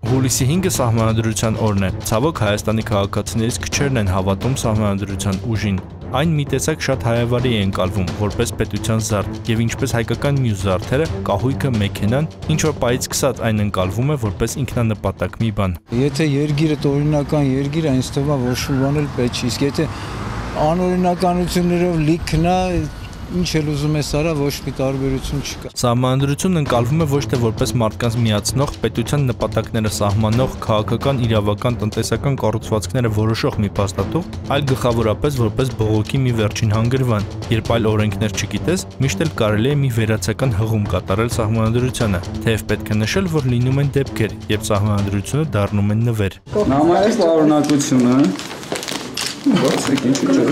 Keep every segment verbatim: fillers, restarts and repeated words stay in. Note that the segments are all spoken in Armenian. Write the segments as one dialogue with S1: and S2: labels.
S1: Հուլիսի հինգը Սահմանադրության օրն է։ Ցավոք Հայաստանի քաղաքացիներից քչերն են հավատում Սահմանադրության ուժին։ Այն մի տեսակ շատ հայավարի է ընկալվում որպես պետության զարդ եւ ինչպես հայկական մյուս զարդերը կահույքը մեքենան ինչ որ պայից սկսած այն ընկալվում է որպես ինքնանպատակ մի բան։
S2: Եթե երկիրը օրինական երկիր է, ինձ թվում է ոչ մի բան էլ պետք չի, իսկ եթե անօրինականություններով լիքն է, ինչ էլ ուզում ես արա, ոչ մի տարբերություն չկա։
S1: Սահմանադրությունն ընկալվում է ոչ թե որպես մարդկանց միացնող, պետության նպատակները սահմանող, քաղաքական, իրավական, տնտեսական կառուցվածքները որոշող մի փաստաթուղթ, այլ գլխավորապես որպես բողոքի մի վերջին հանգրվան, երբ այլ օրենքներ չգիտես, միշտ էլ կարելի է մի վերացական հղում կատարել սահմանադրությանը, թեև պետք է նշել, որ լինում են դեպքեր, երբ սահմանադրությունը դառնում է նվեր։
S3: Նամակի պարունակությունը Ոչինչ չէ։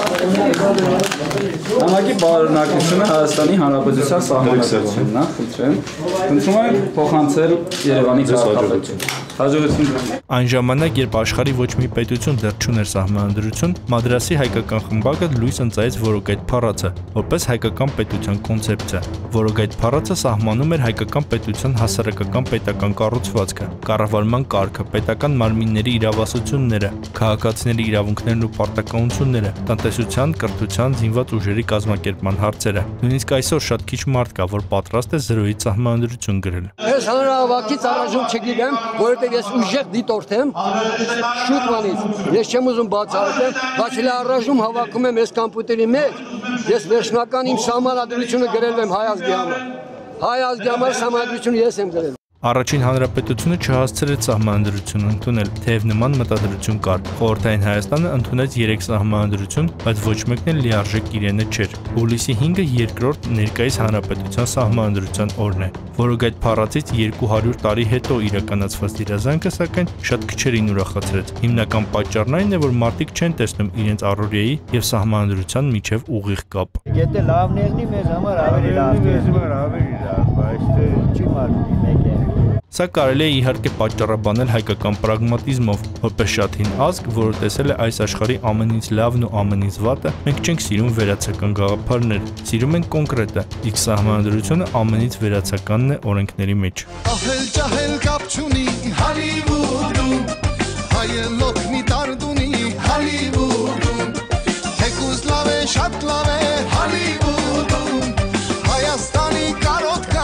S3: Նամակի պարունակությունը Հայաստանի Հանրապետության սահմանադրությունն է, խնդրեմ։ Խնդրում եմ փոխանցել Երևանի քաղաքապետին։ Հաջողություն։
S1: Այն ժամանակ, երբ աշխարհի ոչ մի պետություն դեռ չուներ սահմանադրություն, Մադրասի հայկական խմբակը լույս ընծայեց Որոգայթ փառացը, որպես հայկական պետության կոնցեպցիա։ Որոգայթ փառացը սահմանում էր հայկական պետության հասարակական պետական կառուցվածքը, կառավարման կարգը, պետական մարմինների իրավասությունները, քաղաքացիների իրավունքներն ու պարտականությունները, տնտեսության, կրթության, զինված ուժերի կազմակերպման հարցերը։ Նույնիսկ այսօր շատ քիչ մարդ կա, որ պատրաստ է զրոյից սահմանադրություն գրել։
S4: Ես հանրահավաքից առաջում չգիտեմ, որովհետև ես ուժեղ դիտորդ եմ, շուտ մանից, ես չեմ ուզում բացառել, բայց հենց առաջում հավաքում եմ ես կամպյուտերի մեջ, ես վերջնական իմ սահմանադրությունը գրել եմ հայ ազգի համար։ Հայ ազգի համար սահմանադրությունը ես եմ գրել։
S1: Առաջին հանրապետությունը չհասցրեց սահմանադրություն ընդունել, թեև նման մտադրություն կար։ Խորհրդային Հայաստանը ընդունեց երեք սահմանադրություն, բայց ոչ մեկն էլ լիարժեք իրենը չէր։ Հուլիսի հինգը երկրորդ ներկայիս հանրապետության սահմանադրության օրն է։ Որոգայթ փառացից երկու հարյուր տարի հետո իրականացված դիրազանքը, սակայն շատ քչերին ուրախացրեց։ Հիմնական պատճառն այն է, որ մարդիկ չեն տեսնում իրենց առօրյայի եւ սահմանադրության միջև ուղիղ կապ։
S5: Եթե լավն ելնի, մեզ համար ավելի լավ է, ավելի լավ, բայց չի մարդի մեկ է։
S1: Սա կարելի է իհարկե պատճառաբանել հայկական պրագմատիզմով, որպես շատ հին ազգ, որը տեսել է այս աշխարհի ամենից լավն ու ամենից վատը, մենք չենք սիրում վերացական գաղափարներ, սիրում ենք կոնկրետը, իսկ սահմանադրությունը ամենից վերացականն է օրենքների մեջ։
S6: Ահել ջահել կապ չունի Հոլիվուդում, հայը լոքնի տարդունի Հոլիվուդում, թեկուզ լավ է, շատ լավ է Հոլիվուդում, Հայաստանի կարոտկա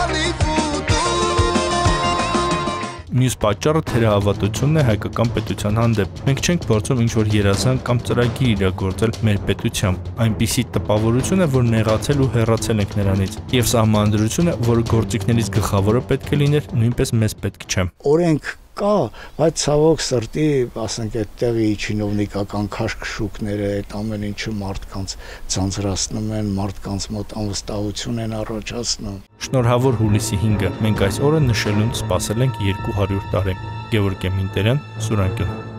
S6: Մյուս պատճառը թերահավատությունն է հայկական պետության հանդեպ։ Մենք չենք փորձում ինչ-որ երազանք կամ ծրագիր իրագործել մեր պետությամբ։ Այնպիսի տպավորություն է, որ նեղացել ու հեռացել ենք նրանից։ Եվ սահմանադրությունը, որը գործիքներից գլխավորը պետք է լիներ, նույնպես մեզ պետք չէ։
S5: Օրենք կա, բայց ցավոք սրտի, ասենք այդտեղի չինովնիկական քաշքշուկները, այդ ամեն ինչը մարդկանց ցանցրացնում են, մարդկանց մոտ անվստահություն են առաջացնում։
S1: Շնորհավոր հուլիսի հինգը, մենք այս օրը նշելուն սպասել ենք երկու հարյուր տարի։ Գևորգ Մինտերյան, Սուրան Գյուղ։